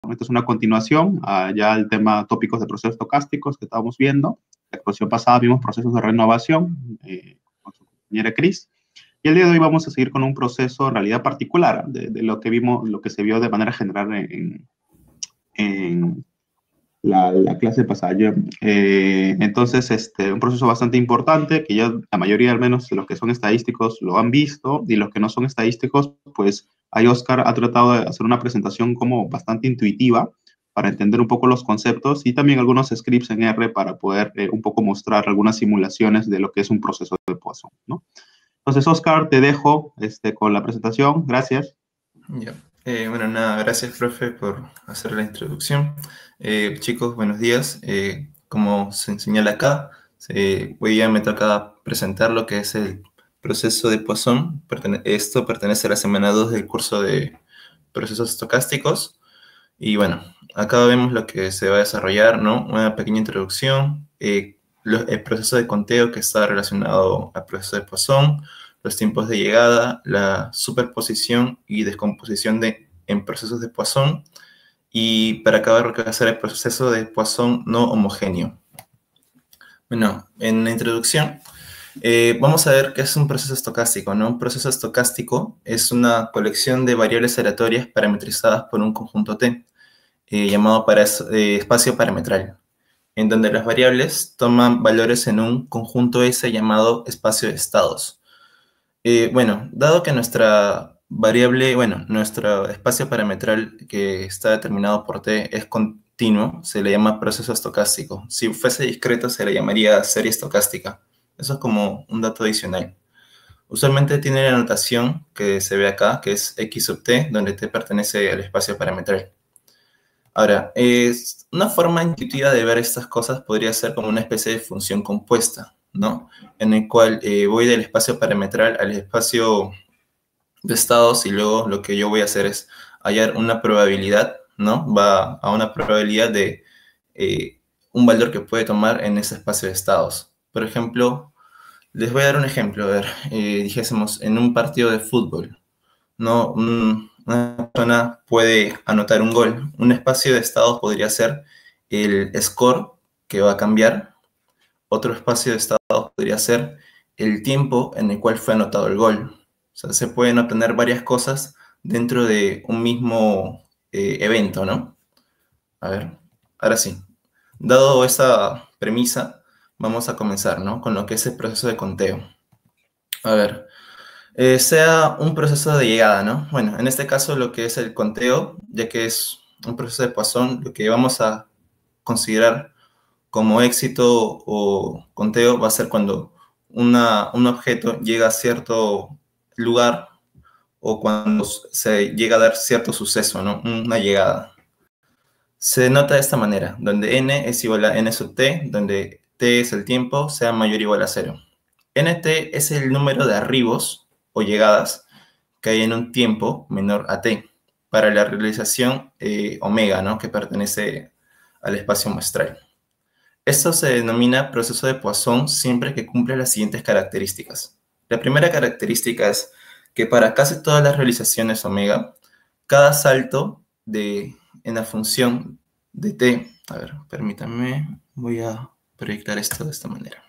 Esto es una continuación ya al tema tópicos de procesos estocásticos que estábamos viendo. La exposición pasada vimos procesos de renovación con su compañera Cris. Y el día de hoy vamos a seguir con un proceso en realidad particular de lo que vimos, lo que se vio de manera general en la clase pasada. Entonces, un proceso bastante importante que ya la mayoría, al menos de los que son estadísticos, lo han visto, y los que no son estadísticos, pues ahí Oscar ha tratado de hacer una presentación como bastante intuitiva para entender un poco los conceptos y también algunos scripts en R para poder un poco mostrar algunas simulaciones de lo que es un proceso de Poisson, ¿no? Entonces, Oscar, te dejo con la presentación. Gracias. Ya. Bueno, nada, gracias, profe, por hacer la introducción. Chicos, buenos días. Como se señala acá, hoy día me toca presentar lo que es el proceso de Poisson. Esto pertenece a la semana 2 del curso de procesos estocásticos. Y bueno, acá vemos lo que se va a desarrollar, ¿no? Una pequeña introducción, el proceso de conteo que está relacionado al proceso de Poisson, los tiempos de llegada, la superposición y descomposición en procesos de Poisson, y para acabar lo que va a ser el proceso de Poisson no homogéneo. Bueno, en la introducción vamos a ver qué es un proceso estocástico, ¿no? Un proceso estocástico es una colección de variables aleatorias parametrizadas por un conjunto T, llamado espacio parametral, en donde las variables toman valores en un conjunto S llamado espacio de estados. Bueno, dado que nuestra variable, nuestro espacio parametral que está determinado por T es continuo, se le llama proceso estocástico. Si fuese discreto, se le llamaría serie estocástica. Eso es como un dato adicional. Usualmente tiene la notación que se ve acá, que es x sub t, donde t pertenece al espacio parametral. Ahora, una forma intuitiva de ver estas cosas podría ser como una especie de función compuesta, ¿no? En el cual voy del espacio parametral al espacio de estados y luego lo que yo voy a hacer es hallar una probabilidad, ¿no? Va a una probabilidad de un valor que puede tomar en ese espacio de estados. Por ejemplo, les voy a dar un ejemplo. A ver, dijésemos en un partido de fútbol, ¿no? Una persona puede anotar un gol. Un espacio de estados podría ser el score que va a cambiar. Otro espacio de estados podría ser el tiempo en el cual fue anotado el gol. O sea, se pueden obtener varias cosas dentro de un mismo evento, ¿no? A ver, ahora sí. Dado esa premisa, vamos a comenzar, ¿no? Con lo que es el proceso de conteo. A ver, sea un proceso de llegada, ¿no? Bueno, en este caso lo que es el conteo, ya que es un proceso de Poisson, lo que vamos a considerar como éxito o conteo va a ser cuando un objeto llega a cierto lugar o cuando se llega a dar cierto suceso, ¿no? Una llegada. Se nota de esta manera, donde n es igual a n sub t, donde t es el tiempo, sea mayor o igual a 0. nt es el número de arribos o llegadas que hay en un tiempo menor a t, para la realización omega, ¿no? Que pertenece al espacio muestral. Esto se denomina proceso de Poisson siempre que cumple las siguientes características. La primera característica es que para casi todas las realizaciones omega, cada salto en la función de t, a ver, permítanme, voy a proyectar esto de esta manera.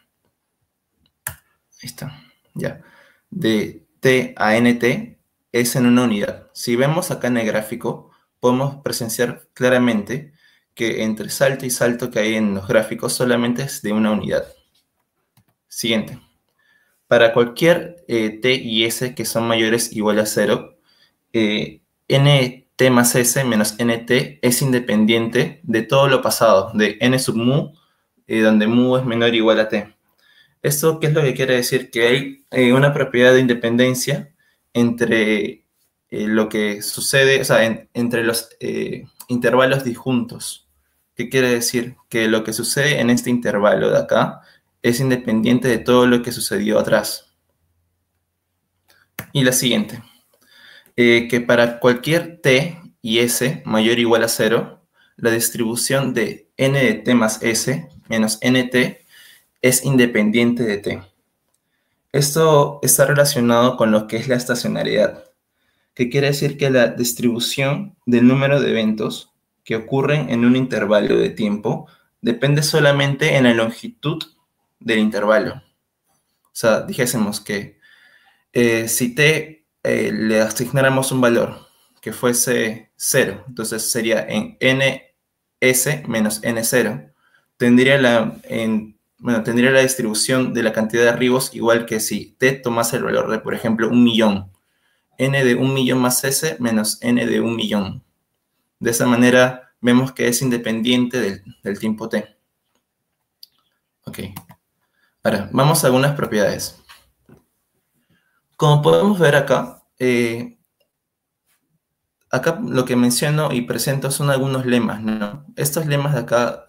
Ahí está, ya. De t a nt es en una unidad. Si vemos acá en el gráfico, podemos presenciar claramente que entre salto y salto que hay en los gráficos solamente es de una unidad. Siguiente. Para cualquier t y s que son mayores o igual a 0, nt más s menos nt es independiente de todo lo pasado, de n sub mu, donde mu es menor o igual a t. ¿Esto qué es lo que quiere decir? Que hay una propiedad de independencia entre lo que sucede, o sea, entre los intervalos disjuntos. ¿Qué quiere decir? Que lo que sucede en este intervalo de acá es independiente de todo lo que sucedió atrás. Y la siguiente. Que para cualquier t y s mayor o igual a 0, la distribución de n de t más s menos nt es independiente de t. Esto está relacionado con lo que es la estacionariedad, que quiere decir que la distribución del número de eventos que ocurren en un intervalo de tiempo depende solamente en la longitud del intervalo. O sea, dijésemos que si t le asignáramos un valor que fuese 0, entonces sería en ns menos n0, tendría tendría la distribución de la cantidad de arribos igual que si t tomase el valor de, por ejemplo, 1.000.000. N de 1.000.000 más S menos N de 1.000.000. De esa manera vemos que es independiente del tiempo T. Ok. Ahora, vamos a algunas propiedades. Como podemos ver acá, acá lo que menciono y presento son algunos lemas, ¿no? Estos lemas de acá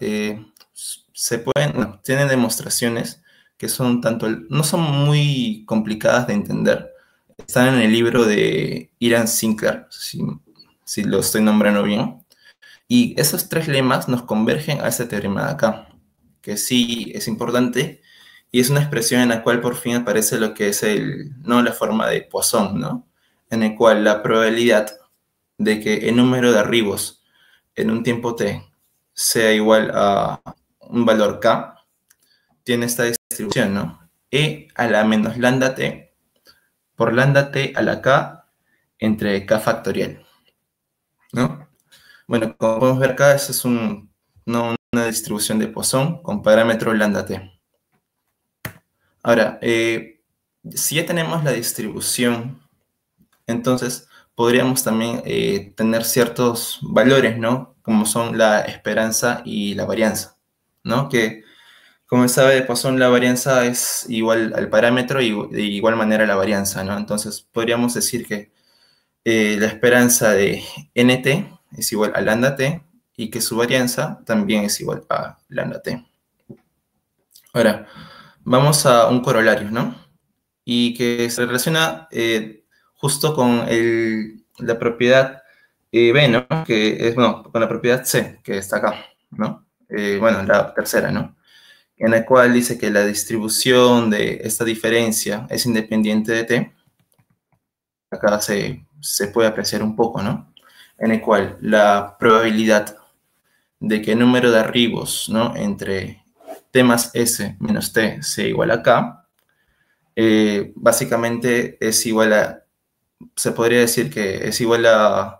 tienen demostraciones que son no son muy complicadas de entender. Están en el libro de Ian Sinclair, si lo estoy nombrando bien. Y esos tres lemas nos convergen a este teorema de acá, que sí es importante, y es una expresión en la cual por fin aparece lo que es la forma de Poisson, ¿no? En el cual la probabilidad de que el número de arribos en un tiempo t sea igual a un valor k, tiene esta distribución, ¿no? E a la menos lambda t por lambda t a la k entre k factorial, ¿no? Bueno, como podemos ver acá, esa es una distribución de Poisson con parámetro lambda t. Ahora, si ya tenemos la distribución, entonces podríamos también tener ciertos valores, ¿no? Como son la esperanza y la varianza, ¿no? Que, como se sabe de Poisson, la varianza es igual al parámetro y de igual manera la varianza, ¿no? Entonces podríamos decir que la esperanza de nt es igual a lambda t y que su varianza también es igual a lambda t. Ahora, vamos a un corolario, ¿no? Y que se relaciona justo con la propiedad B, ¿no? Que es, bueno, con la propiedad C, que está acá, ¿no? La tercera, ¿no? En la cual dice que la distribución de esta diferencia es independiente de t. Acá se puede apreciar un poco, ¿no? En el cual la probabilidad de que el número de arribos, ¿no? Entre t más s menos t sea igual a k, básicamente es igual a, se podría decir que es igual a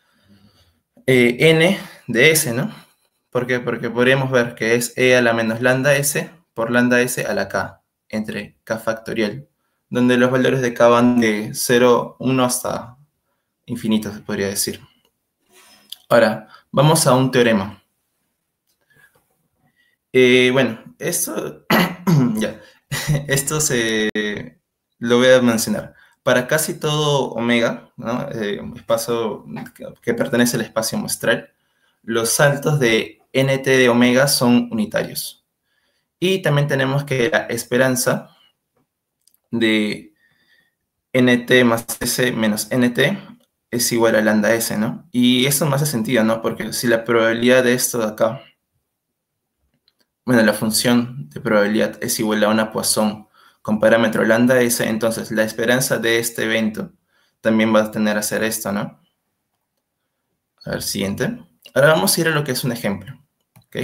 n de s, ¿no? ¿Por qué? Porque podríamos ver que es e a la menos lambda s por lambda s a la k, entre k factorial, donde los valores de k van de 0, 1 hasta infinito, se podría decir. Ahora, vamos a un teorema. Esto, ya, esto lo voy a mencionar. Para casi todo omega, ¿no? Espacio que pertenece al espacio muestral, los saltos de nt de omega son unitarios. Y también tenemos que la esperanza de nt más s menos nt es igual a lambda s, ¿no? Y eso me hace sentido, ¿no? Porque si la probabilidad de esto de acá, la función de probabilidad es igual a una Poisson con parámetro lambda s, entonces la esperanza de este evento también va a tener a ser esto, ¿no? A ver, siguiente. Ahora vamos a ir a lo que es un ejemplo, ¿ok?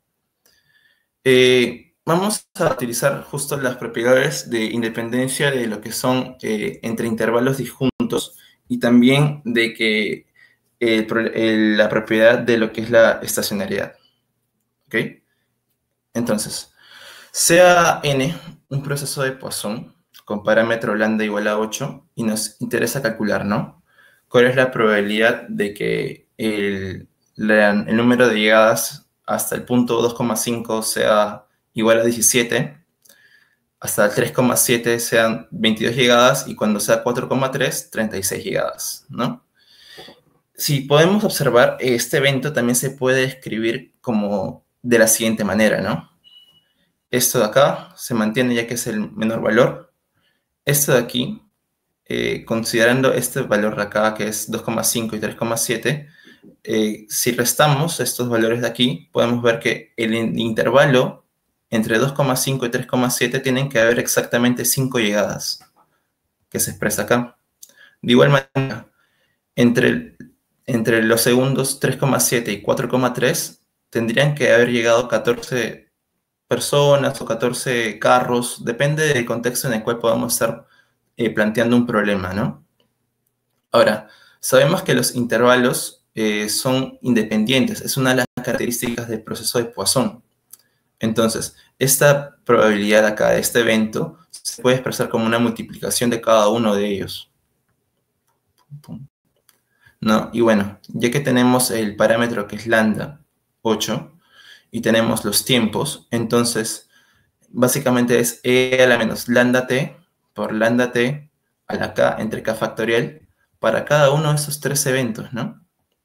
Vamos a utilizar justo las propiedades de independencia de lo que son entre intervalos disjuntos y también de que la propiedad de lo que es la estacionariedad, ¿ok? Entonces, sea n un proceso de Poisson con parámetro lambda igual a 8 y nos interesa calcular, ¿no? ¿Cuál es la probabilidad de que el número de llegadas hasta el punto 2,5 sea igual a 17, hasta el 3,7 sean 22 llegadas y cuando sea 4,3, 36 llegadas, ¿no? Si podemos observar, este evento también se puede escribir como de la siguiente manera, ¿no? Esto de acá se mantiene ya que es el menor valor. Esto de aquí, considerando este valor de acá que es 2,5 y 3,7, si restamos estos valores de aquí, podemos ver que el intervalo entre 2,5 y 3,7 tienen que haber exactamente 5 llegadas, que se expresa acá. De igual manera, entre entre los segundos 3,7 y 4,3 tendrían que haber llegado 14 personas o 14 carros, depende del contexto en el cual podamos estar planteando un problema, ¿no? Ahora, sabemos que los intervalos son independientes, es una de las características del proceso de Poisson. Entonces, esta probabilidad acá de este evento se puede expresar como una multiplicación de cada uno de ellos, ¿no? Y bueno, ya que tenemos el parámetro que es lambda, 8, y tenemos los tiempos, entonces básicamente es e a la menos lambda t por lambda t a la k entre k factorial para cada uno de esos tres eventos, ¿no?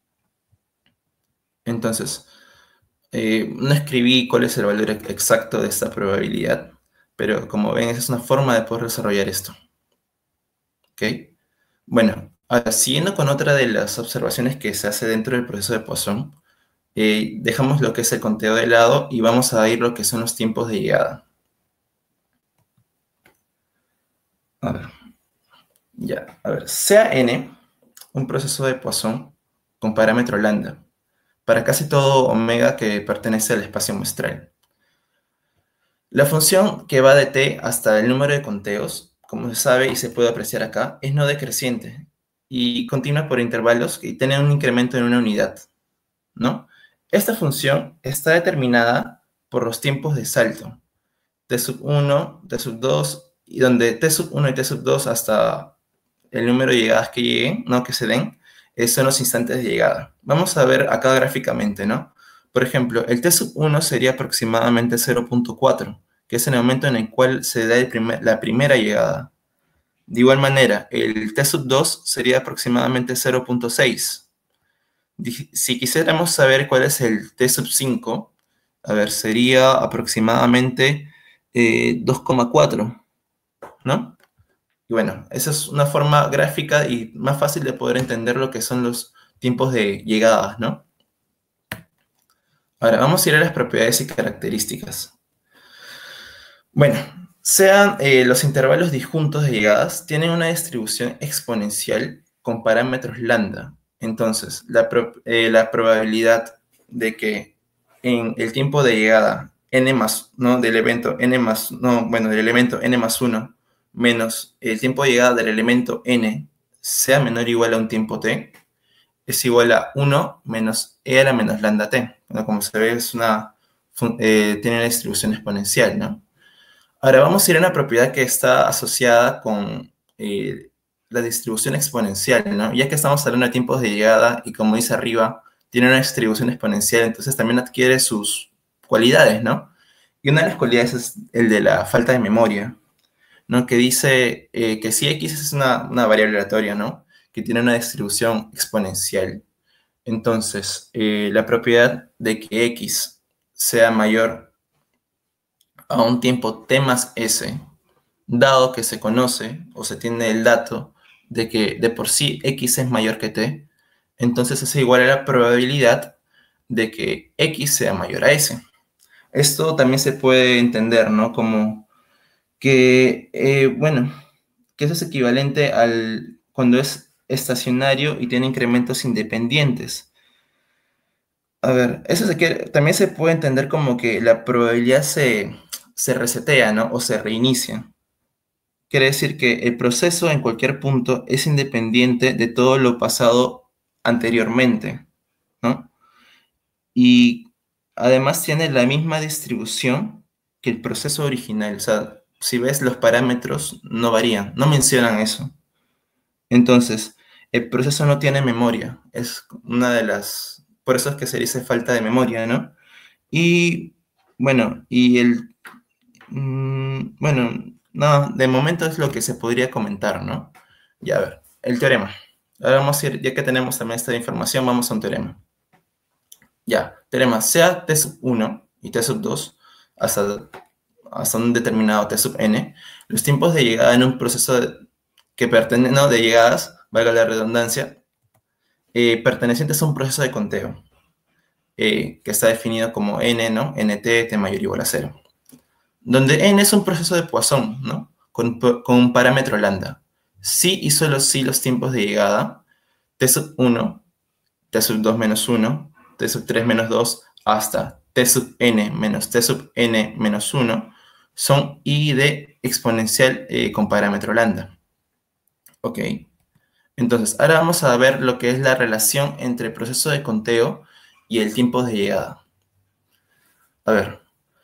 Entonces, no escribí cuál es el valor exacto de esta probabilidad, pero como ven, esa es una forma de poder desarrollar esto. ¿Ok? Bueno, ahora, siguiendo con otra de las observaciones que se hace dentro del proceso de Poisson, dejamos lo que es el conteo de lado y vamos a ir lo que son los tiempos de llegada. A ver, ya, a ver, sea n un proceso de Poisson con parámetro lambda para casi todo omega que pertenece al espacio muestral. La función que va de t hasta el número de conteos, como se sabe y se puede apreciar acá, es no decreciente y continúa por intervalos y tiene un incremento en una unidad, ¿no? Esta función está determinada por los tiempos de salto, t sub 1, t sub 2, y donde t sub 1 y t sub 2 hasta el número de llegadas que lleguen, ¿no? Que se den, son los instantes de llegada. Vamos a ver acá gráficamente, ¿no? Por ejemplo, el t sub 1 sería aproximadamente 0.4, que es el momento en el cual se da la primera llegada. De igual manera, el t sub 2 sería aproximadamente 0.6. Si quisiéramos saber cuál es el t sub 5, a ver, sería aproximadamente 2,4, ¿no? Y bueno, esa es una forma gráfica y más fácil de poder entender lo que son los tiempos de llegadas, ¿no? Ahora, vamos a ir a las propiedades y características. Bueno, sean los intervalos disjuntos de llegadas, tienen una distribución exponencial con parámetros lambda. Entonces, la probabilidad de que en el tiempo de llegada n más, ¿no? Del evento n más, no, bueno, del elemento n más 1 menos el tiempo de llegada del elemento n sea menor o igual a un tiempo t, es igual a 1 menos e a la menos lambda t. Bueno, como se ve, es tiene una distribución exponencial, ¿no? Ahora vamos a ir a una propiedad que está asociada con la distribución exponencial, ¿no? Ya que estamos hablando de tiempos de llegada y como dice arriba, tiene una distribución exponencial, entonces también adquiere sus cualidades, ¿no? Y una de las cualidades es el de la falta de memoria, ¿no? Que dice que si x es una variable aleatoria, ¿no? Que tiene una distribución exponencial. Entonces, la propiedad de que x sea mayor a un tiempo t más s, dado que se conoce o se tiene el dato de que de por sí x es mayor que t, entonces es igual a la probabilidad de que x sea mayor a s. Esto también se puede entender, ¿no? Como que, bueno, que eso es equivalente al cuando es estacionario y tiene incrementos independientes. A ver, también se puede entender como que la probabilidad se resetea, ¿no? O se reinicia. Quiere decir que el proceso en cualquier punto es independiente de todo lo pasado anteriormente, ¿no? Y además tiene la misma distribución que el proceso original. O sea, si ves los parámetros no varían, no mencionan eso. Entonces, el proceso no tiene memoria. Es una de las... Por eso es que se dice falta de memoria, ¿no? Y bueno, bueno, no, de momento es lo que se podría comentar, ¿no? Ya, a ver, el teorema. Ahora vamos a ir, ya que tenemos también esta información, vamos a un teorema. Ya, teorema, sea t sub 1 y t sub 2 hasta un determinado t sub n, los tiempos de llegada en un proceso que pertenecen, no, de llegadas, valga la redundancia, pertenecientes a un proceso de conteo, que está definido como n, ¿no? nt, t mayor o igual a 0. Donde n es un proceso de Poisson, ¿no? Con un parámetro lambda. Si y solo si los tiempos de llegada, t sub 1 t sub 2 menos 1, t sub 3 menos 2, hasta t sub n menos t sub n menos 1, son i de exponencial con parámetro lambda. Ok. Entonces, ahora vamos a ver lo que es la relación entre el proceso de conteo y el tiempo de llegada. A ver.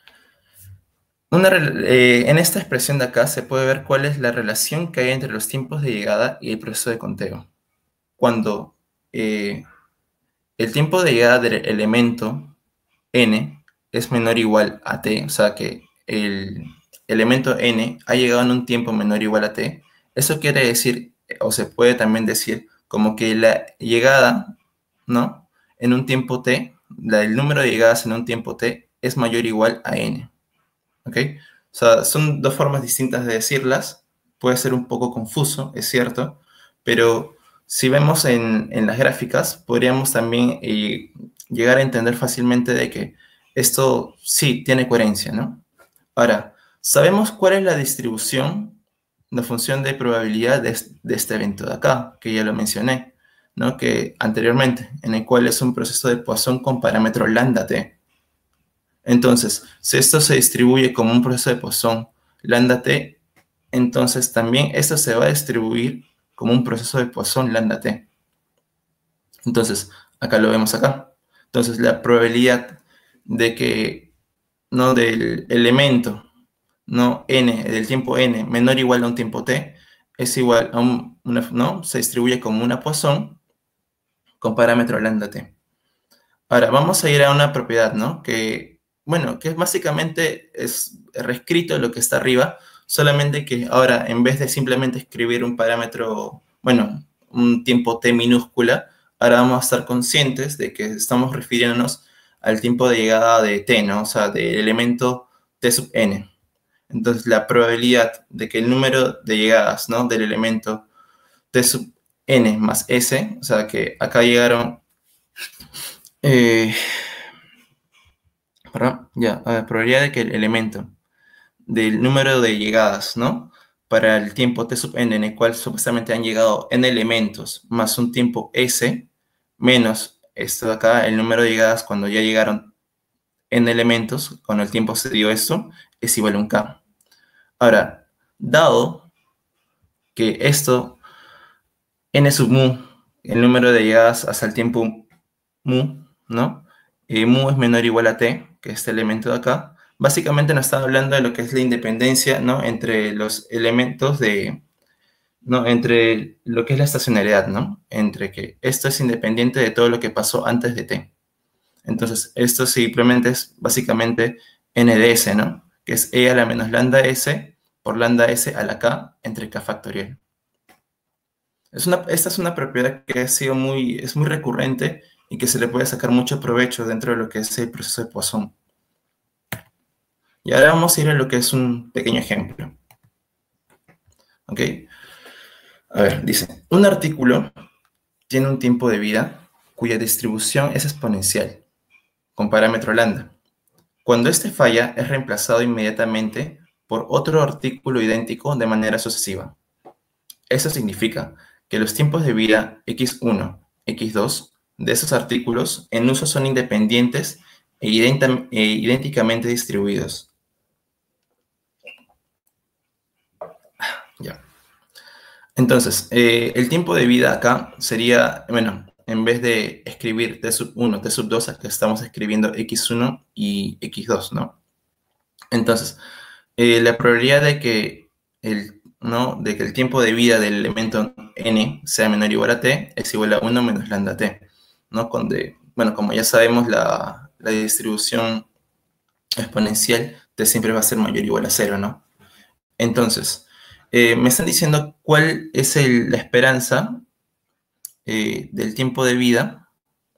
En esta expresión de acá se puede ver cuál es la relación que hay entre los tiempos de llegada y el proceso de conteo. Cuando el tiempo de llegada del elemento n es menor o igual a t, o sea que el elemento n ha llegado en un tiempo menor o igual a t, eso quiere decir, o se puede también decir, como que la llegada, ¿no?, en un tiempo t, el número de llegadas en un tiempo t es mayor o igual a n. ¿Ok? O sea, son dos formas distintas de decirlas. Puede ser un poco confuso, es cierto, pero si vemos en las gráficas, podríamos también llegar a entender fácilmente de que esto sí tiene coherencia, ¿no? Ahora, sabemos cuál es la distribución, la función de probabilidad de este evento de acá, que ya lo mencioné, ¿no?, que anteriormente, en el cual es un proceso de Poisson con parámetro lambda t. Entonces, si esto se distribuye como un proceso de Poisson lambda t, entonces también esto se va a distribuir como un proceso de Poisson lambda t. Entonces, acá lo vemos acá. Entonces, la probabilidad de que, ¿no?, del elemento, ¿no?, n, del tiempo n, menor o igual a un tiempo t, es igual a ¿no?, se distribuye como una Poisson con parámetro lambda t. Ahora, vamos a ir a una propiedad, ¿no?, que, bueno, que básicamente es reescrito lo que está arriba, solamente que ahora, en vez de simplemente escribir un parámetro, bueno, un tiempo t minúscula, ahora vamos a estar conscientes de que estamos refiriéndonos al tiempo de llegada de t, ¿no?, o sea, del elemento t sub n. Entonces, la probabilidad de que el número de llegadas, ¿no?, del elemento t sub n más s, o sea, que acá llegaron... probabilidad de que el elemento del número de llegadas, ¿no?, para el tiempo t sub n, en el cual supuestamente han llegado n elementos, más un tiempo s, menos esto de acá, el número de llegadas cuando ya llegaron n elementos, cuando el tiempo se dio esto, es igual a un k. Ahora, dado que esto, n sub mu, el número de llegadas hasta el tiempo mu, ¿no?, mu es menor o igual a t, que este elemento de acá, básicamente nos está hablando de lo que es la independencia, ¿no?, entre los elementos de, ¿no?, entre lo que es la estacionariedad, ¿no?, entre que esto es independiente de todo lo que pasó antes de t. Entonces, esto simplemente es básicamente n de s, ¿no?, que es e a la menos lambda s por lambda s a la k entre k factorial. Esta es una propiedad que es muy recurrente y que se le puede sacar mucho provecho dentro de lo que es el proceso de Poisson. Y ahora vamos a ir a lo que es un pequeño ejemplo. ¿Ok? A ver, dice, un artículo tiene un tiempo de vida cuya distribución es exponencial, con parámetro lambda. Cuando este falla, es reemplazado inmediatamente por otro artículo idéntico de manera sucesiva. Eso significa que los tiempos de vida x1, x2 de esos artículos en uso son independientes e idénticamente distribuidos. Ya. Entonces, el tiempo de vida acá sería, bueno, en vez de escribir t sub 1, t sub 2, acá estamos escribiendo x1 y x2, ¿no? Entonces, la probabilidad de que el tiempo de vida del elemento n sea menor o igual a t es igual a 1 menos lambda t, ¿no? Bueno, como ya sabemos, la distribución exponencial t siempre va a ser mayor o igual a 0, ¿no? Entonces, me están diciendo cuál es la esperanza del tiempo de vida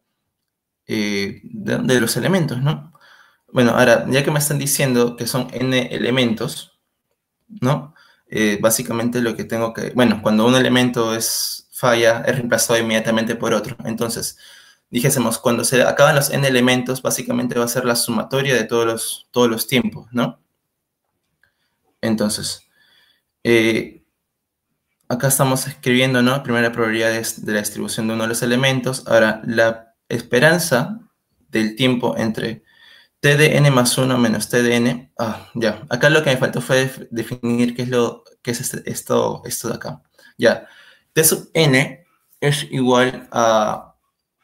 de los elementos, ¿no? Bueno, ahora, ya que me están diciendo que son n elementos, ¿no? Básicamente lo que tengo que... Bueno, cuando un elemento falla, es reemplazado inmediatamente por otro. Entonces, dijésemos, cuando se acaban los n elementos, básicamente va a ser la sumatoria de todos los tiempos, ¿no? Entonces, acá estamos escribiendo, ¿no? Primera probabilidad de la distribución de uno de los elementos. Ahora, la esperanza del tiempo entre t de n más 1 menos t de n. Ya. Acá lo que me faltó fue definir qué es esto de acá. Ya. T sub n es igual a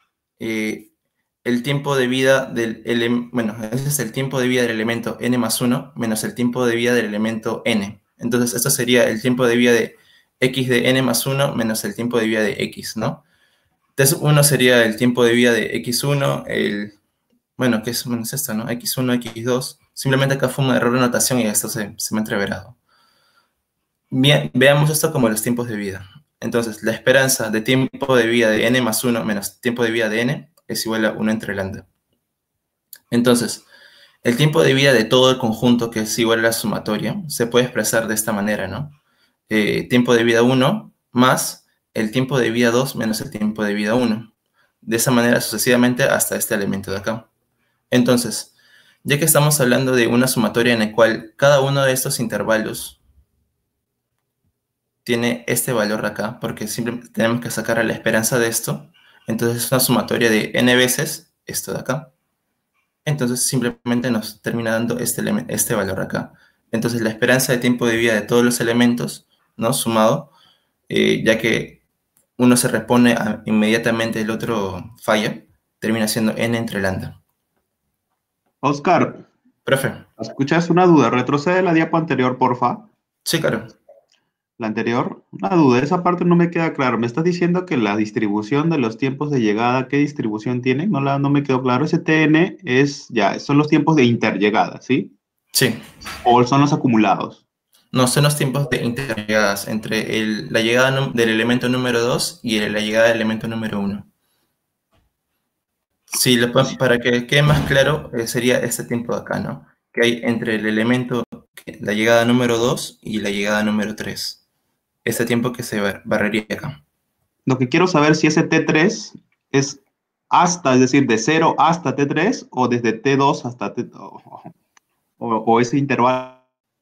el tiempo de vida del elemento. Bueno, ese es el tiempo de vida del elemento n más 1 menos el tiempo de vida del elemento n. Entonces, esto sería el tiempo de vida de x de n más 1 menos el tiempo de vida de x, ¿no? T sub 1 sería el tiempo de vida de x1, bueno, ¿qué es esto, no? X1, X2. Simplemente acá fue un error de notación y esto se me ha entreverado. Bien, veamos esto como los tiempos de vida. Entonces, la esperanza de tiempo de vida de n más 1 menos tiempo de vida de n es igual a 1 entre lambda. Entonces, el tiempo de vida de todo el conjunto, que es igual a la sumatoria, se puede expresar de esta manera, ¿no? Tiempo de vida 1 más el tiempo de vida 2 menos el tiempo de vida 1. De esa manera sucesivamente hasta este elemento de acá. Entonces, ya que estamos hablando de una sumatoria en la cual cada uno de estos intervalos tiene este valor de acá, porque simplemente tenemos que sacar a la esperanza de esto, entonces es una sumatoria de n veces esto de acá. Entonces simplemente nos termina dando este valor de acá. Entonces la esperanza de tiempo de vida de todos los elementos, ¿no? Sumado, ya que uno se repone inmediatamente, el otro falla, termina siendo n entre lambda. Oscar, Profe. ¿escuchas una duda? Retrocede la diapo anterior, porfa. Sí, claro. La anterior, una duda, esa parte no me queda claro. Me estás diciendo que la distribución de los tiempos de llegada, ¿qué distribución tiene? No me quedó claro. Ese TN son los tiempos de interllegada, ¿sí? Sí. ¿O son los acumulados? No, son los tiempos de interllegadas entre la llegada del elemento número 2 y la llegada del elemento número 1. Sí, para que quede más claro, sería este tiempo de acá, ¿no? Que hay entre el elemento, la llegada número 2 y la llegada número 3. Este tiempo que se barrería acá. Lo que quiero saber si ese T3 es hasta, es decir, de 0 hasta T3 o desde T2 hasta T, o ese intervalo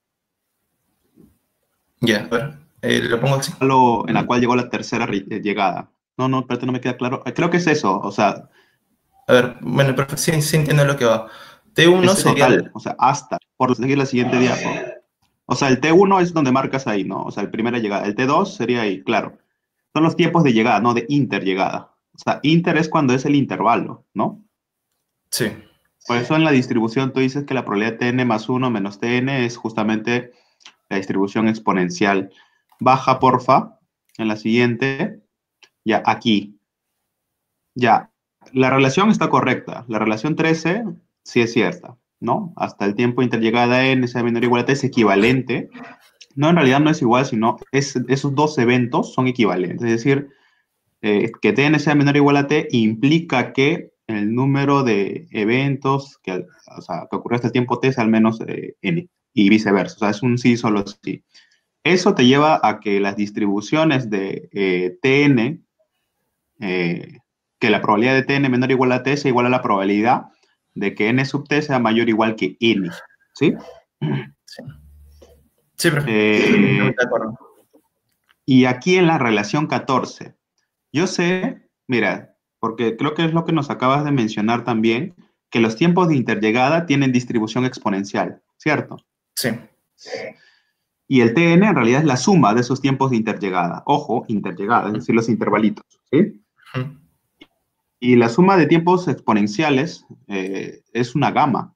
Ya, lo pongo así. en la cual llegó la tercera llegada. No, espérate, no me queda claro. Creo que es eso, o sea. A ver, bueno, pero sí entiendo lo que va. T1 Ese sería... total, o sea, hasta, por seguir la siguiente diapo. O sea, el T1 es donde marcas ahí, ¿no? O sea, el primera llegada. El T2 sería ahí, claro. Son los tiempos de llegada, no de interllegada. O sea, inter es cuando es el intervalo, ¿no? Sí. Por eso en la distribución tú dices que la probabilidad de Tn más 1 menos Tn es justamente la distribución exponencial. Baja, porfa, en la siguiente. Ya, aquí. Ya, la relación está correcta. La relación 13 sí es cierta, ¿no? Hasta el tiempo interllegada n sea menor o igual a t es equivalente. No, en realidad no es igual, sino esos dos eventos son equivalentes. Es decir, que tn sea menor o igual a t implica que el número de eventos que ocurrió hasta el tiempo t es al menos n, y viceversa. O sea, es un sí, solo sí. Eso te lleva a que las distribuciones de tn, que la probabilidad de tn menor o igual a t sea igual a la probabilidad de que n sub t sea mayor o igual que n. ¿Sí? Sí, sí, perfecto. De acuerdo. Y aquí en la relación 14, yo sé, mira, porque creo que es lo que nos acabas de mencionar también, que los tiempos de interllegada tienen distribución exponencial, ¿cierto? Sí. Y el Tn en realidad es la suma de esos tiempos de interllegada. Ojo, interllegada, es decir, los intervalitos, ¿sí? Y la suma de tiempos exponenciales es una gama.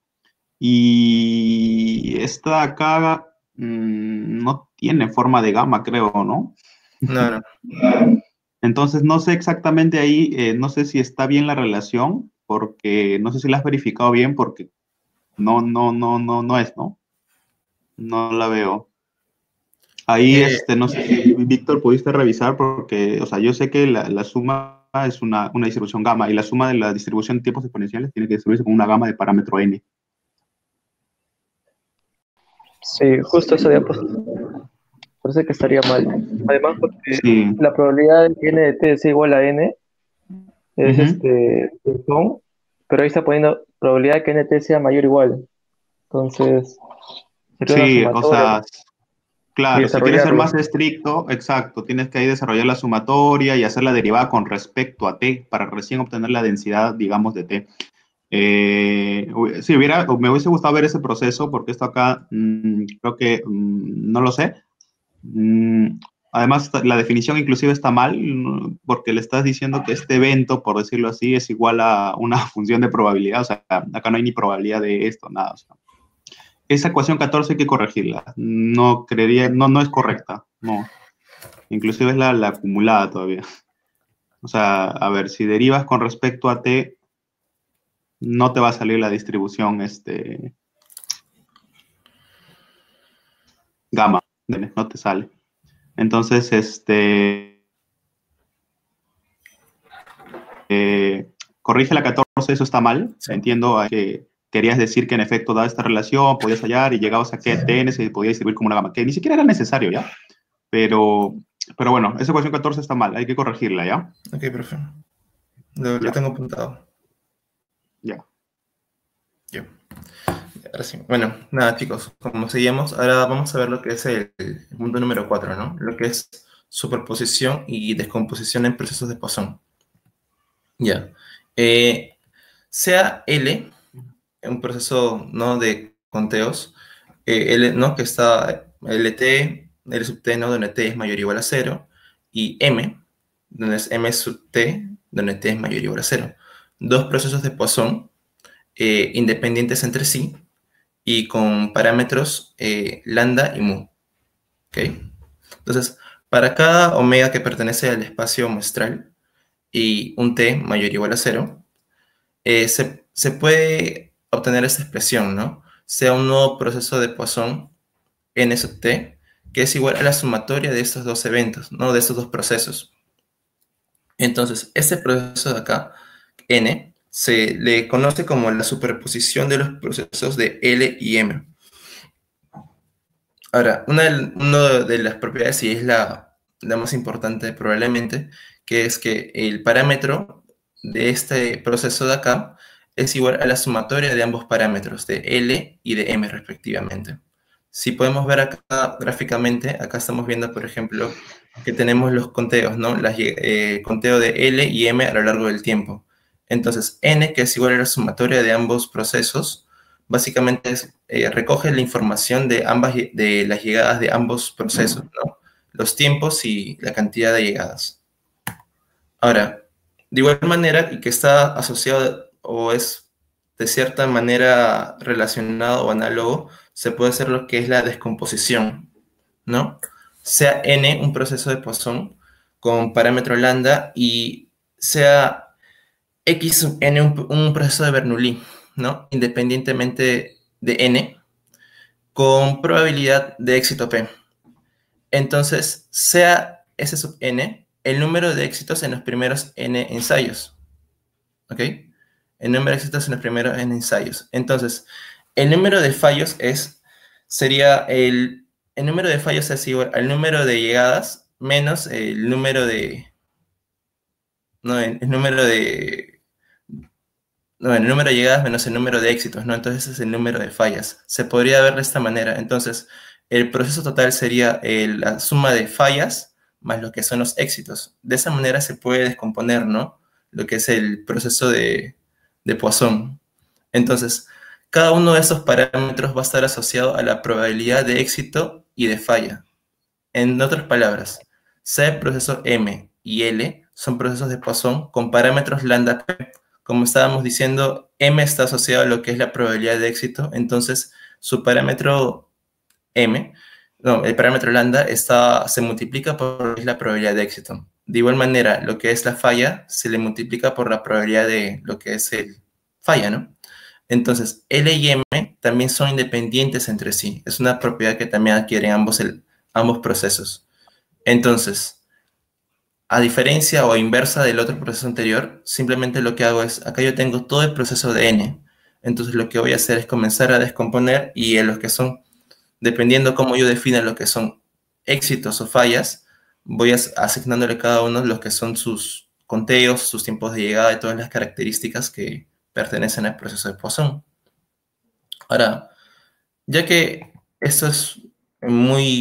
Y esta acá no tiene forma de gama, creo, ¿no? No. Entonces, no sé exactamente ahí, no sé si está bien la relación, porque no sé si la has verificado bien, porque no es, ¿no? No la veo. Ahí, no sé si, Víctor, pudiste revisar, porque, o sea, yo sé que la suma es una distribución gamma, y la suma de la distribución de tiempos exponenciales tiene que distribuirse con una gama de parámetro n. Sí, justo eso ya parece que estaría mal. Además, porque Sí. la probabilidad de que n de t sea igual a n es son, pero ahí está poniendo probabilidad de que n de t sea mayor o igual. Entonces, sería una Sí, o sumatoria. sea, Claro, si quieres ser más estricto, exacto, tienes que ahí desarrollar la sumatoria y hacer la derivada con respecto a t para recién obtener la densidad, digamos, de t. Sí, me hubiese gustado ver ese proceso porque esto acá creo que no lo sé. Además, la definición inclusive está mal porque le estás diciendo que este evento, por decirlo así, es igual a una función de probabilidad. O sea, acá no hay ni probabilidad de esto, nada. O sea, esa ecuación 14 hay que corregirla. No creería, no es correcta. No. Inclusive es la acumulada todavía. O sea, a ver, si derivas con respecto a t, no te va a salir la distribución gamma, no te sale. Entonces, corrige la 14, eso está mal. Sí. Entiendo que querías decir que en efecto dada esta relación, podías hallar y llegabas a que tn se podía distribuir como una gama, que ni siquiera era necesario, ¿ya? Pero bueno, esa ecuación 14 está mal, hay que corregirla, ¿ya? Ok, profe. Lo tengo apuntado. Ya. Yeah. Ahora sí. Bueno, nada, chicos, como seguimos, ahora vamos a ver lo que es el punto número 4, ¿no? Lo que es superposición y descomposición en procesos de Poisson. Ya. Sea L, un proceso, ¿no?, de conteos, L, ¿no?, que está LT, L sub T, ¿no?, donde T es mayor o igual a 0, y M, donde es M sub T, donde T es mayor o igual a 0. Dos procesos de Poisson independientes entre sí y con parámetros lambda y mu. ¿Ok? Entonces, para cada omega que pertenece al espacio muestral y un T mayor o igual a 0, se puede obtener esta expresión, ¿no? Sea un nuevo proceso de Poisson n sub t, que es igual a la sumatoria de estos dos eventos, ¿no? De estos dos procesos. Entonces, este proceso de acá, n, se le conoce como la superposición de los procesos de L y M. Ahora, una de las propiedades, y es la más importante probablemente, que es que el parámetro de este proceso de acá es igual a la sumatoria de ambos parámetros, de L y de M respectivamente. Si podemos ver acá gráficamente, acá estamos viendo, por ejemplo, que tenemos los conteos, ¿no? Conteo de L y M a lo largo del tiempo. Entonces, N, que es igual a la sumatoria de ambos procesos, básicamente recoge la información de las llegadas de ambos procesos, ¿no? Los tiempos y la cantidad de llegadas. Ahora, de igual manera, y que está asociado o es de cierta manera relacionado o análogo, se puede hacer lo que es la descomposición, ¿no? Sea n un proceso de Poisson con parámetro lambda y sea x sub n un proceso de Bernoulli, ¿no? Independientemente de n, con probabilidad de éxito p. Entonces, sea S sub n el número de éxitos en los primeros n ensayos. ¿Ok? El número de éxitos en los primeros n ensayos. Entonces, el número de fallos sería el número de fallos es igual al número de llegadas menos el número de... No, el número de... No, el número de llegadas menos el número de éxitos, ¿no? Entonces ese es el número de fallas. Se podría ver de esta manera. Entonces, el proceso total sería la suma de fallas más lo que son los éxitos. De esa manera se puede descomponer, ¿no? Lo que es el proceso de Poisson. Entonces, cada uno de estos parámetros va a estar asociado a la probabilidad de éxito y de falla. En otras palabras, sea el proceso M y L son procesos de Poisson con parámetros lambda p. Como estábamos diciendo, M está asociado a lo que es la probabilidad de éxito, entonces su parámetro M, no, el parámetro lambda se multiplica por la probabilidad de éxito. De igual manera, lo que es la falla se le multiplica por la probabilidad de lo que es el falla, ¿no? Entonces, L y M también son independientes entre sí. Es una propiedad que también adquieren ambos procesos. Entonces, a diferencia o inversa del otro proceso anterior, simplemente lo que hago es, acá yo tengo todo el proceso de n, entonces lo que voy a hacer es comenzar a descomponer y en los que son, dependiendo cómo yo defina lo que son éxitos o fallas, voy asignándole a cada uno los que son sus conteos, sus tiempos de llegada y todas las características que pertenecen al proceso de Poisson. Ahora, ya que esto es muy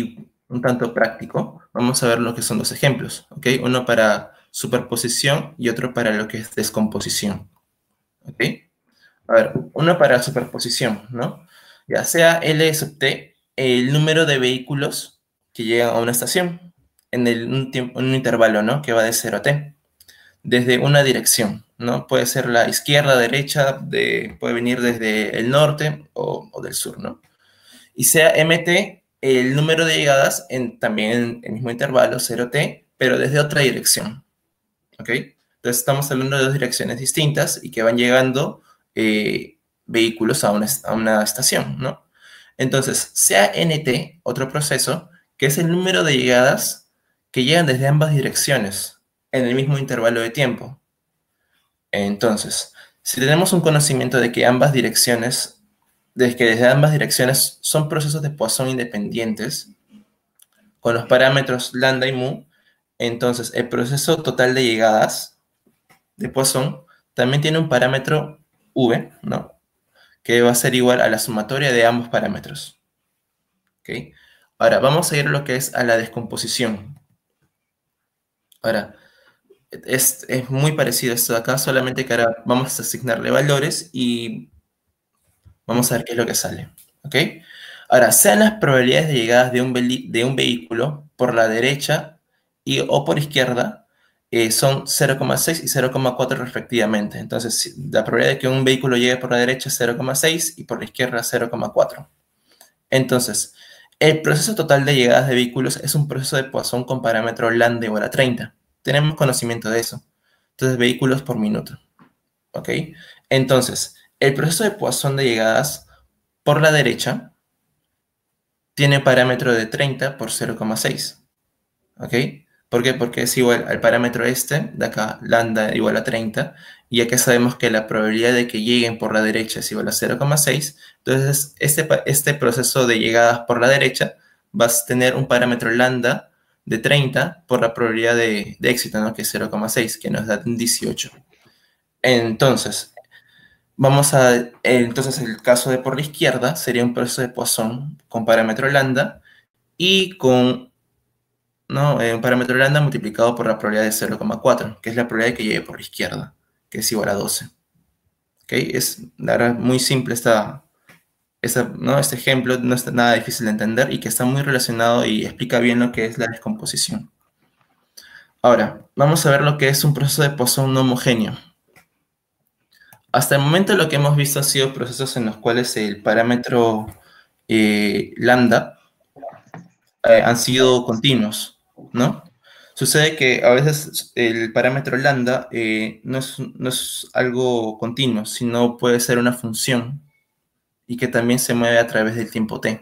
un tanto práctico, vamos a ver lo que son dos ejemplos, ¿ok? Uno para superposición y otro para lo que es descomposición, ¿ok? A ver, uno para superposición, ¿no? Ya sea L sub t, el número de vehículos que llegan a una estación en un intervalo, ¿no? Que va de 0 a t, desde una dirección, ¿no? Puede ser la izquierda, derecha, puede venir desde el norte o del sur, ¿no? Y sea mt el número de llegadas también en el mismo intervalo, 0t, pero desde otra dirección, ¿ok? Entonces estamos hablando de dos direcciones distintas y que van llegando vehículos a una estación, ¿no? Entonces, sea nt, otro proceso, que es el número de llegadas que llegan desde ambas direcciones en el mismo intervalo de tiempo. Entonces, si tenemos un conocimiento de que desde ambas direcciones son procesos de Poisson independientes, con los parámetros lambda y mu, entonces el proceso total de llegadas de Poisson también tiene un parámetro v, ¿no? Que va a ser igual a la sumatoria de ambos parámetros. ¿Ok? Ahora, vamos a ir a lo que es a la descomposición. Ahora, es muy parecido esto de acá, solamente que ahora vamos a asignarle valores y vamos a ver qué es lo que sale. ¿Ok? Ahora, sean las probabilidades de llegadas de un vehículo por la derecha o por izquierda, son 0,6 y 0,4 respectivamente. Entonces, la probabilidad de que un vehículo llegue por la derecha es 0,6 y por la izquierda 0,4. Entonces, el proceso total de llegadas de vehículos es un proceso de Poisson con parámetro lambda igual a 30. Tenemos conocimiento de eso. Entonces, vehículos por minuto. ¿Ok? Entonces, el proceso de Poisson de llegadas por la derecha tiene parámetro de 30 por 0,6. ¿Ok? ¿Por qué? Porque es igual al parámetro de acá, lambda igual a 30, y acá sabemos que la probabilidad de que lleguen por la derecha es igual a 0,6, entonces este proceso de llegadas por la derecha va a tener un parámetro lambda de 30 por la probabilidad de éxito, ¿no? Que es 0,6, que nos da 18. Entonces, entonces el caso de por la izquierda sería un proceso de Poisson con parámetro lambda y con, ¿no? Un parámetro lambda multiplicado por la probabilidad de 0,4, que es la probabilidad de que llegue por la izquierda, que es igual a 12. ¿Ok? Es, la verdad, muy simple ¿no? Este ejemplo, no es nada difícil de entender y que está muy relacionado y explica bien lo que es la descomposición. Ahora, vamos a ver lo que es un proceso de Poisson no homogéneo. Hasta el momento lo que hemos visto ha sido procesos en los cuales el parámetro lambda han sido continuos, ¿no? Sucede que a veces el parámetro lambda no es algo continuo, sino puede ser una función y que también se mueve a través del tiempo t.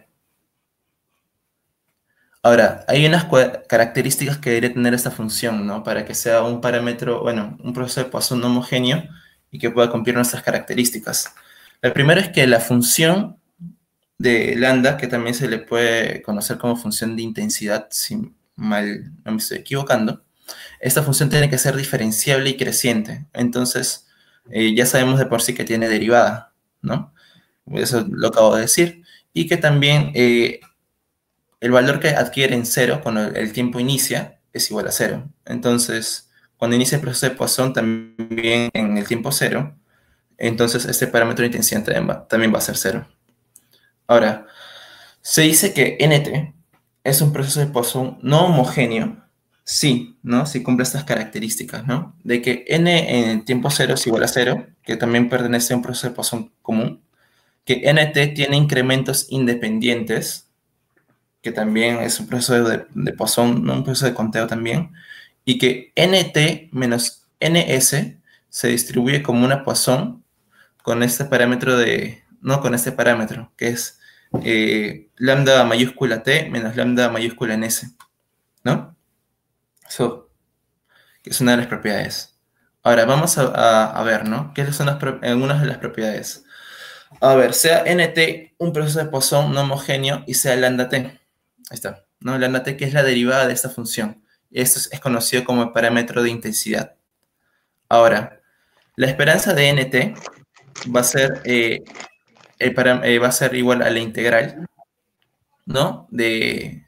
Ahora, hay unas características que debería tener esta función, ¿no? Para que sea un parámetro, bueno, un proceso de Poisson no homogéneo y que pueda cumplir nuestras características. La primera es que la función de lambda, que también se le puede conocer como función de intensidad, si mal no me estoy equivocando, esta función tiene que ser diferenciable y creciente. Entonces, ya sabemos de por sí que tiene derivada, ¿no? Eso lo acabo de decir. Y que también el valor que adquiere en 0 cuando el tiempo inicia es igual a 0. Entonces, cuando inicia el proceso de Poisson también en el tiempo 0, entonces este parámetro de intensidad también va a ser 0. Ahora, se dice que NT es un proceso de Poisson no homogéneo, sí, ¿no? Si cumple estas características, ¿no? De que N en el tiempo 0 es igual a 0, que también pertenece a un proceso de Poisson común, que NT tiene incrementos independientes, que también es un proceso de Poisson, ¿no? Un proceso de conteo también, y que NT menos NS se distribuye como una Poisson con este parámetro no con este parámetro, que es lambda mayúscula t menos lambda mayúscula en s, ¿no? Eso, que es una de las propiedades. Ahora, vamos a ver, ¿no? ¿Qué son algunas de las propiedades? A ver, sea nt un proceso de Poisson no homogéneo y sea lambda t. Ahí está, ¿no? Lambda t, que es la derivada de esta función. Esto es conocido como el parámetro de intensidad. Ahora, la esperanza de nt va a ser va a ser igual a la integral, ¿no? De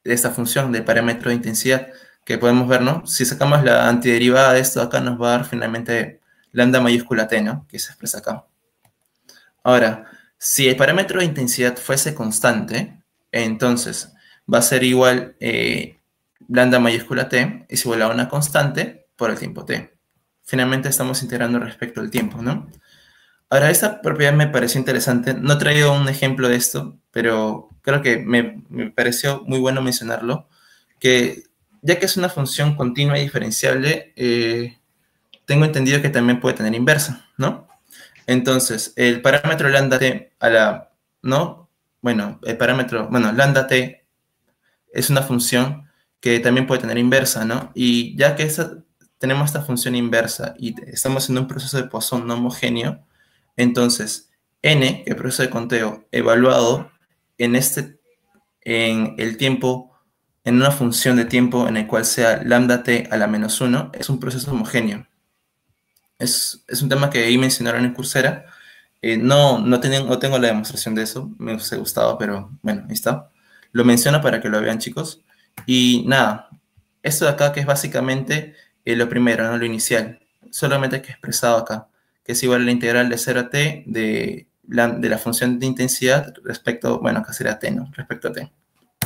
esta función de parámetro de intensidad que podemos ver, ¿no? Si sacamos la antiderivada de esto acá, nos va a dar finalmente lambda mayúscula t, ¿no? Que se expresa acá. Ahora, si el parámetro de intensidad fuese constante, entonces va a ser igual lambda mayúscula t es igual a una constante por el tiempo t. Finalmente estamos integrando respecto al tiempo, ¿no? Ahora, esta propiedad me pareció interesante. No he traído un ejemplo de esto, pero creo que me pareció muy bueno mencionarlo, que ya que es una función continua y diferenciable, tengo entendido que también puede tener inversa, ¿no? Entonces, el parámetro lambda t a la, ¿no? Bueno, lambda t es una función que también puede tener inversa, ¿no? Y ya que tenemos esta función inversa y estamos en un proceso de Poisson no homogéneo, entonces n, que es el proceso de conteo, evaluado en el tiempo, en una función de tiempo en el cual sea lambda t a la menos 1, es un proceso homogéneo. Es un tema que ahí mencionaron en Coursera. No tengo la demostración de eso, me hubiese gustado, pero bueno, ahí está. Lo menciono para que lo vean, chicos. Y nada, esto de acá que es básicamente lo primero, ¿no? Lo inicial, solamente que expresado acá, que es igual a la integral de 0 a t de la función de intensidad respecto, bueno, acá será t, ¿no? Respecto a t.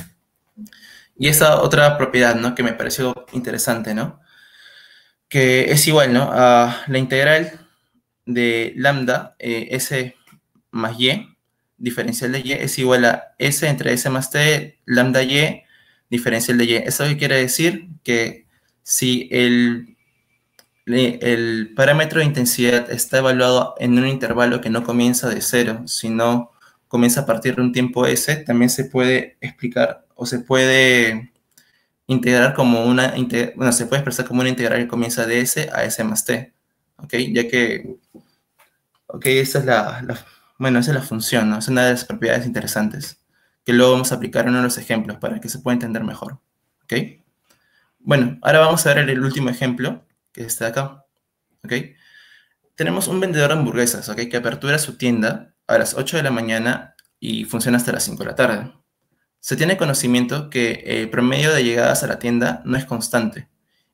Y esa otra propiedad, ¿no? Que me pareció interesante, ¿no? Que es igual, ¿no? A la integral de lambda, s más y, diferencial de y, es igual a s entre s más t, lambda y, diferencial de y. ¿Eso qué quiere decir? Que si el parámetro de intensidad está evaluado en un intervalo que no comienza de 0, sino comienza a partir de un tiempo s, también se puede explicar o se puede integrar como se puede expresar como una integral que comienza de s a s más t, ¿ok? Ya que, esa es esa es la función, ¿no? Es una de las propiedades interesantes que luego vamos a aplicar en uno de los ejemplos para que se pueda entender mejor, ¿ok? Bueno, ahora vamos a ver el último ejemplo, que está acá, ¿ok? Tenemos un vendedor de hamburguesas, ¿ok? Que apertura su tienda a las 8 de la mañana y funciona hasta las 5 de la tarde. Se tiene conocimiento que el promedio de llegadas a la tienda no es constante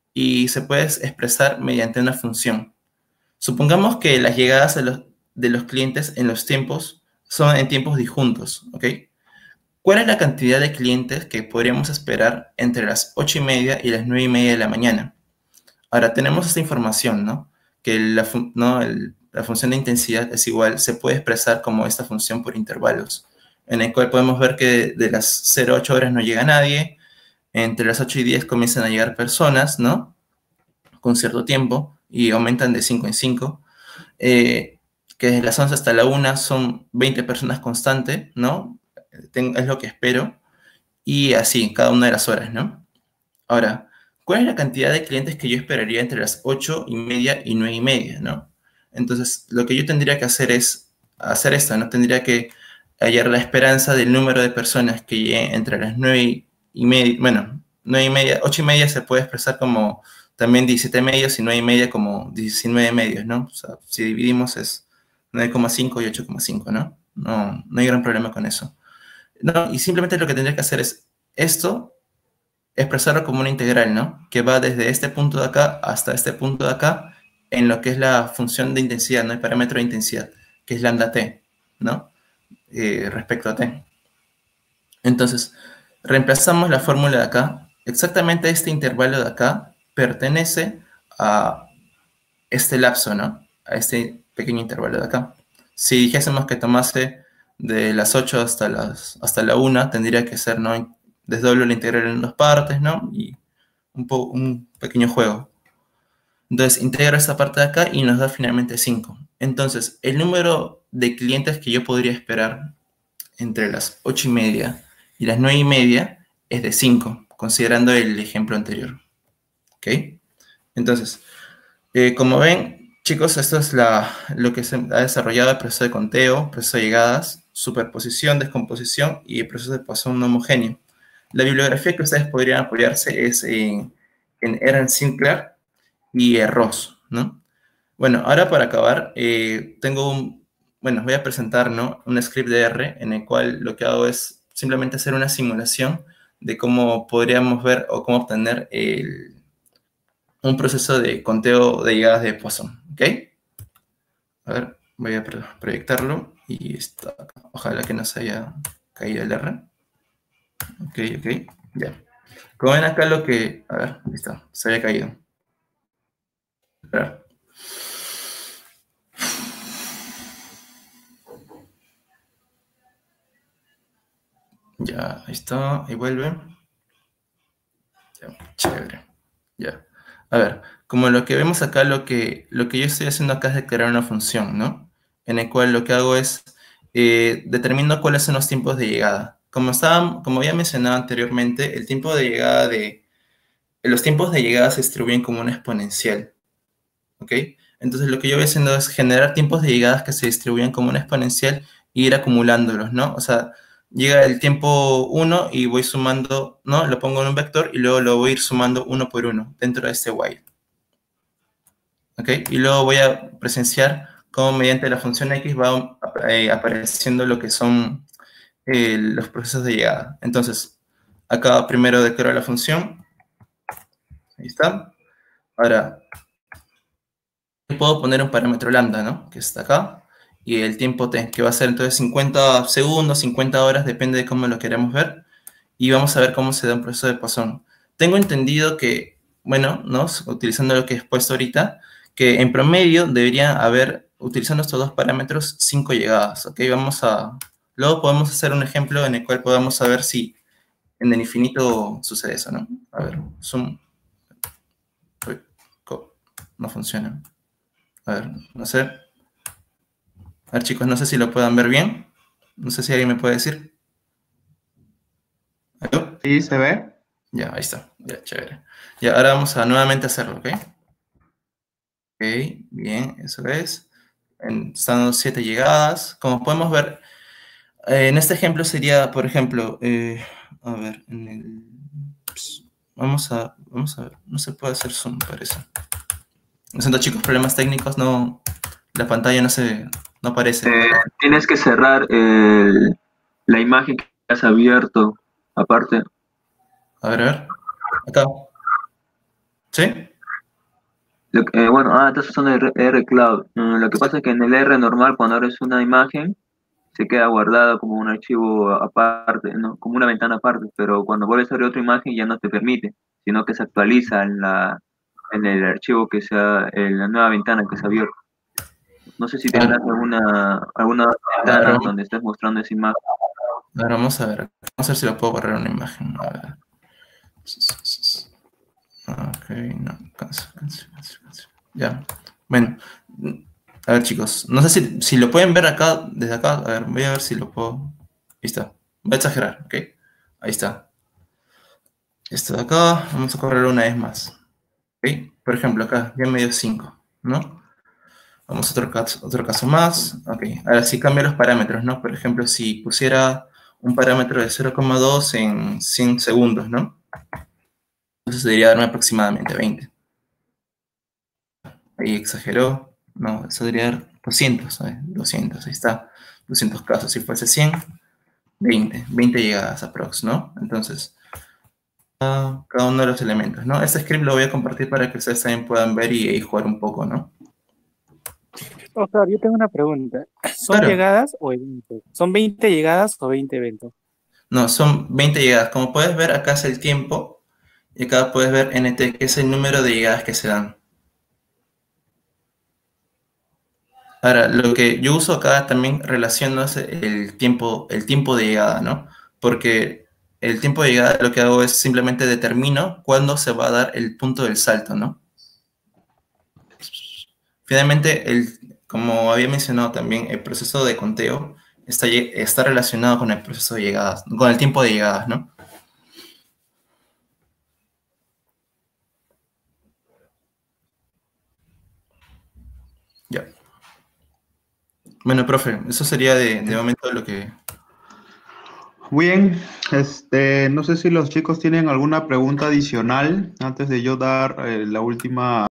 y se puede expresar mediante una función. Supongamos que las llegadas de los clientes en los tiempos son en tiempos disjuntos, ¿ok? ¿Cuál es la cantidad de clientes que podríamos esperar entre las 8:30 y las 9:30 de la mañana? Ahora, tenemos esta información, ¿no? Que la función de intensidad es igual, se puede expresar como esta función por intervalos, en el cual podemos ver que de las 0 a 8 horas no llega nadie, entre las 8 y 10 comienzan a llegar personas, ¿no? Con cierto tiempo, y aumentan de 5 en 5, que desde las 11 hasta la 1 son 20 personas constantes, ¿no? Es lo que espero, y así, cada una de las horas, ¿no? Ahora, ¿cuál es la cantidad de clientes que yo esperaría entre las 8:30 y 9:30, ¿no? Entonces, lo que yo tendría que hacer es hacer esto, ¿no? Tendría que hallar la esperanza del número de personas que lleguen entre las 9:30, bueno, 9:30, 8:30 se puede expresar como también 17 medios y 9:30 como 19 medios, ¿no? O sea, si dividimos es 9,5 y 8,5, ¿no? No hay gran problema con eso. No, y simplemente lo que tendría que hacer es esto, expresarlo como una integral, ¿no? Que va desde este punto de acá hasta este punto de acá en lo que es la función de intensidad, ¿no? El parámetro de intensidad, que es lambda t, ¿no? Respecto a t. Entonces, reemplazamos la fórmula de acá. Exactamente este intervalo de acá pertenece a este lapso, ¿no? A este pequeño intervalo de acá. Si dijésemos que tomase de las 8 hasta la 1, tendría que ser, ¿no? Desdoblo la integral en dos partes, ¿no? Y un pequeño juego. Entonces, integro esta parte de acá y nos da finalmente 5. Entonces, el número de clientes que yo podría esperar entre las 8:30 y las 9:30 es de 5, considerando el ejemplo anterior. ¿Ok? Entonces, como ven, chicos, esto es lo que se ha desarrollado el proceso de conteo, proceso de llegadas, superposición, descomposición y el proceso de Poisson no homogéneo. La bibliografía que ustedes podrían apoyarse es en Ernst Sinclair y Ross, ¿no? Bueno, ahora para acabar, voy a presentar, ¿no? Un script de R en el cual lo que hago es simplemente hacer una simulación de cómo podríamos ver o cómo obtener un proceso de conteo de llegadas de Poisson, ¿ok? A ver, voy a proyectarlo y está acá. Ojalá que no se haya caído el R. Ok, ya. Como ven acá lo que... A ver, listo, se había caído. A ver. Ya, ahí está, y vuelve. Ya, chévere. Ya. A ver, como lo que vemos acá, lo que yo estoy haciendo acá es declarar una función, ¿no? En el cual lo que hago es determino cuáles son los tiempos de llegada. Como había mencionado anteriormente, el tiempo de llegada los tiempos de llegada se distribuyen como una exponencial, ¿ok? Entonces lo que yo voy haciendo es generar tiempos de llegadas que se distribuyen como una exponencial e ir acumulándolos, ¿no? O sea, llega el tiempo 1 y voy sumando, ¿no? Lo pongo en un vector y luego lo voy a ir sumando uno por uno dentro de este while, ¿ok? Y luego voy a presenciar cómo mediante la función X va apareciendo lo que son los procesos de llegada. Entonces, acá primero declaro la función. Ahí está. Ahora, puedo poner un parámetro lambda, ¿no? Que está acá. Y el tiempo t, que va a ser entonces 50 segundos, 50 horas, depende de cómo lo queramos ver. Y vamos a ver cómo se da un proceso de Poisson. Tengo entendido que, bueno, ¿no? Utilizando lo que he puesto ahorita, que en promedio debería haber, utilizando estos dos parámetros, 5 llegadas, ¿ok? Luego podemos hacer un ejemplo en el cual podamos saber si en el infinito sucede eso, ¿no? A ver, zoom. Uy, no funciona. A ver, no sé. A ver, chicos, no sé si lo puedan ver bien. No sé si alguien me puede decir. ¿Aló? Sí, se ve. Ya, ahí está. Ya, chévere. Ya, ahora vamos a nuevamente hacerlo, ¿ok? Ok, bien, eso es. Están dando 7 llegadas. Como podemos ver, en este ejemplo sería, por ejemplo, a ver, vamos a ver, no se puede hacer zoom, parece. Lo siento, chicos, problemas técnicos, no, la pantalla no aparece. Tienes que cerrar la imagen que has abierto, aparte. A ver, acá. ¿Sí? Estás usando R Cloud. Lo que pasa es que en el R normal, cuando abres una imagen, se queda guardado como un archivo aparte, ¿no? Como una ventana aparte, pero cuando vuelves a abrir otra imagen ya no te permite, sino que se actualiza en el archivo en la nueva ventana que se abrió. No sé si tendrás alguna ventana donde estés mostrando esa imagen. Ahora vamos a ver. Vamos a ver si lo puedo borrar una imagen. A ver. Ok, no. Cancel. Ya. Bueno. A ver, chicos. No sé si lo pueden ver acá, desde acá. A ver, voy a ver si lo puedo. Ahí está. Voy a exagerar, ¿ok? Ahí está. Esto de acá, vamos a correr una vez más. ¿Ok? Por ejemplo, acá ya me dio 5, ¿no? Vamos a otro caso más. Ok, ahora sí cambio los parámetros, ¿no? Por ejemplo, si pusiera un parámetro de 0,2 en 100 segundos, ¿no? Entonces debería darme aproximadamente 20. Ahí exageró. No, eso debería dar 200, ¿sabes? 200, ahí está. 200 casos. Si fuese 100, 20 llegadas aprox, ¿no? Entonces, cada uno de los elementos, ¿no? Este script lo voy a compartir para que ustedes también puedan ver y jugar un poco, ¿no? Oscar, yo tengo una pregunta. ¿Son Claro. llegadas o eventos? ¿Son 20 llegadas o 20 eventos? No, son 20 llegadas. Como puedes ver, acá es el tiempo y acá puedes ver NT, que es el número de llegadas que se dan. Ahora, lo que yo uso acá también relaciono es el tiempo de llegada, ¿no? Porque el tiempo de llegada lo que hago es simplemente determino cuándo se va a dar el punto del salto, ¿no? Finalmente, como había mencionado también, el proceso de conteo está relacionado con el proceso de llegadas, con el tiempo de llegadas, ¿no? Ya. Bueno, profe, eso sería de momento lo que... Bien, no sé si los chicos tienen alguna pregunta adicional antes de yo dar la última